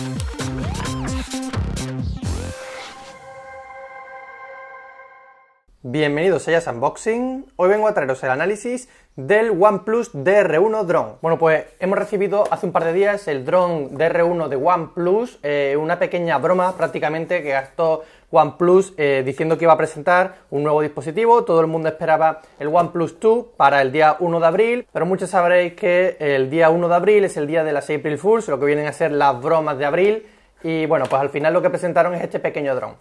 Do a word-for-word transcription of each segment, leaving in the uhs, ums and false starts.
Bienvenidos a Jazz Unboxing. Hoy vengo a traeros el análisis del OnePlus D R uno Drone. Bueno, pues hemos recibido hace un par de días el drone D R uno de OnePlus, eh, una pequeña broma prácticamente que gastó OnePlus eh, diciendo que iba a presentar un nuevo dispositivo. Todo el mundo esperaba el OnePlus dos para el día uno de abril, pero muchos sabréis que el día uno de abril es el día de las April Fools, lo que vienen a ser las bromas de abril, y bueno, pues al final lo que presentaron es este pequeño drone.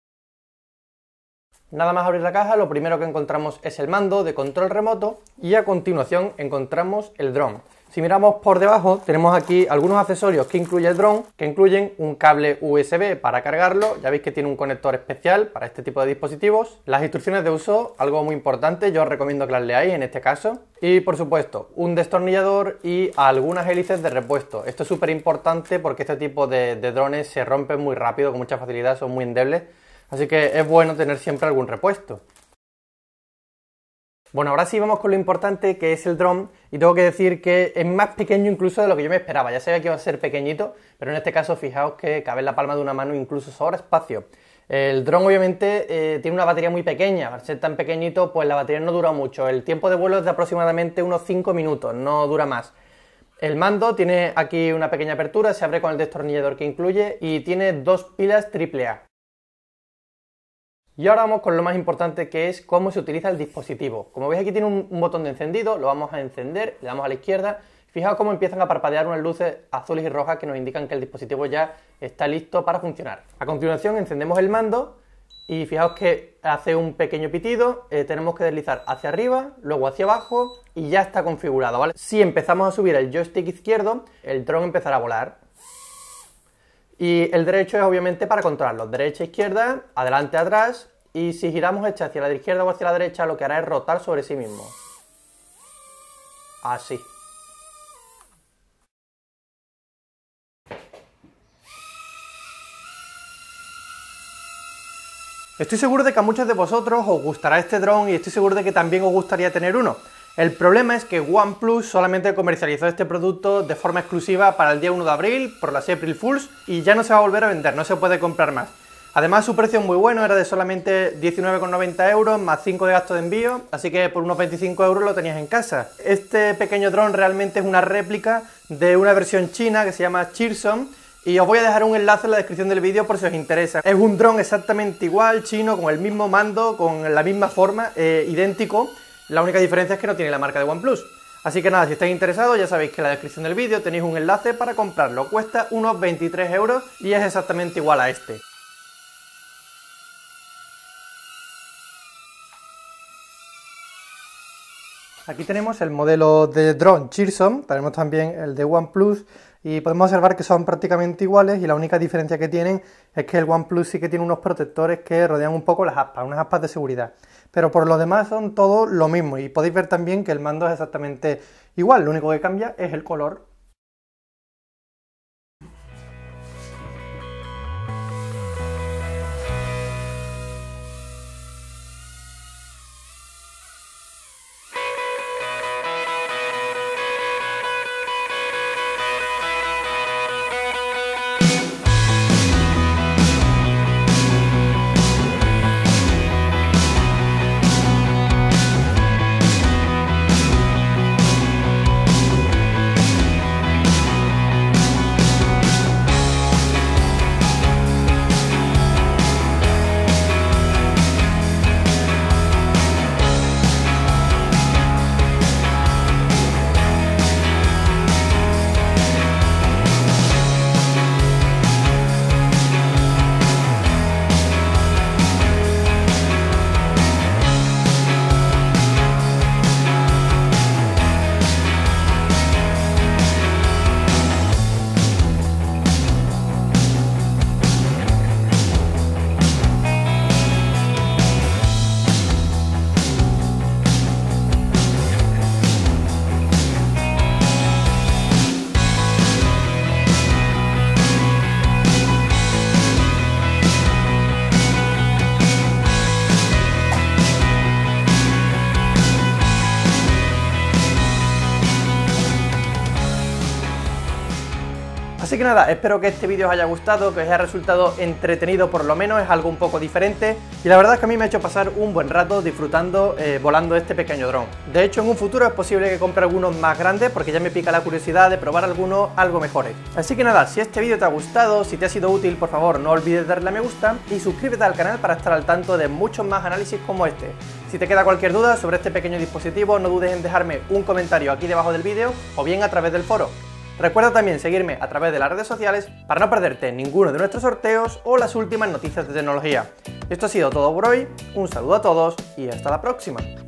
Nada más abrir la caja, lo primero que encontramos es el mando de control remoto y a continuación encontramos el dron. Si miramos por debajo, tenemos aquí algunos accesorios que incluye el dron, que incluyen un cable U S B para cargarlo, ya veis que tiene un conector especial para este tipo de dispositivos, las instrucciones de uso, algo muy importante, yo os recomiendo que las leáis en este caso, y por supuesto un destornillador y algunas hélices de repuesto. Esto es súper importante porque este tipo de, de drones se rompen muy rápido, con mucha facilidad, son muy endebles. Así que es bueno tener siempre algún repuesto. Bueno, ahora sí vamos con lo importante que es el dron, y tengo que decir que es más pequeño incluso de lo que yo me esperaba. Ya sabía que iba a ser pequeñito, pero en este caso fijaos que cabe en la palma de una mano, incluso sobra espacio. El dron obviamente eh, tiene una batería muy pequeña, al ser tan pequeñito pues la batería no dura mucho. El tiempo de vuelo es de aproximadamente unos cinco minutos, no dura más. El mando tiene aquí una pequeña apertura, se abre con el destornillador que incluye y tiene dos pilas triple A. Y ahora vamos con lo más importante, que es cómo se utiliza el dispositivo. Como veis aquí tiene un, un botón de encendido, lo vamos a encender, le damos a la izquierda. Fijaos cómo empiezan a parpadear unas luces azules y rojas que nos indican que el dispositivo ya está listo para funcionar. A continuación encendemos el mando y fijaos que hace un pequeño pitido, eh, tenemos que deslizar hacia arriba, luego hacia abajo y ya está configurado, ¿vale? Si empezamos a subir el joystick izquierdo, el dron empezará a volar. Y el derecho es obviamente para controlarlo, derecha, izquierda, adelante, atrás, y si giramos este hacia la izquierda o hacia la derecha lo que hará es rotar sobre sí mismo. Así. Estoy seguro de que a muchos de vosotros os gustará este dron y estoy seguro de que también os gustaría tener uno. El problema es que OnePlus solamente comercializó este producto de forma exclusiva para el día uno de abril, por las April Fools, y ya no se va a volver a vender, no se puede comprar más. Además su precio es muy bueno, era de solamente diecinueve con noventa euros, más cinco de gasto de envío, así que por unos veinticinco euros lo tenías en casa. Este pequeño dron realmente es una réplica de una versión china que se llama Cheerson, y os voy a dejar un enlace en la descripción del vídeo por si os interesa. Es un dron exactamente igual, chino, con el mismo mando, con la misma forma, eh, idéntico. La única diferencia es que no tiene la marca de OnePlus. Así que nada, si estáis interesados ya sabéis que en la descripción del vídeo tenéis un enlace para comprarlo. Cuesta unos veintitrés euros y es exactamente igual a este. Aquí tenemos el modelo de drone Cheerson, tenemos también el de OnePlus y podemos observar que son prácticamente iguales y la única diferencia que tienen es que el OnePlus sí que tiene unos protectores que rodean un poco las aspas, unas aspas de seguridad. Pero por lo demás son todos lo mismo y podéis ver también que el mando es exactamente igual, lo único que cambia es el color. que nada, espero que este vídeo os haya gustado, que os haya resultado entretenido por lo menos, es algo un poco diferente y la verdad es que a mí me ha hecho pasar un buen rato disfrutando, eh, volando este pequeño dron. De hecho, en un futuro es posible que compre algunos más grandes porque ya me pica la curiosidad de probar algunos algo mejores. Así que nada, si este vídeo te ha gustado, si te ha sido útil, por favor no olvides darle a me gusta y suscríbete al canal para estar al tanto de muchos más análisis como este. Si te queda cualquier duda sobre este pequeño dispositivo, no dudes en dejarme un comentario aquí debajo del vídeo o bien a través del foro. Recuerda también seguirme a través de las redes sociales para no perderte ninguno de nuestros sorteos o las últimas noticias de tecnología. Esto ha sido todo por hoy, un saludo a todos y hasta la próxima.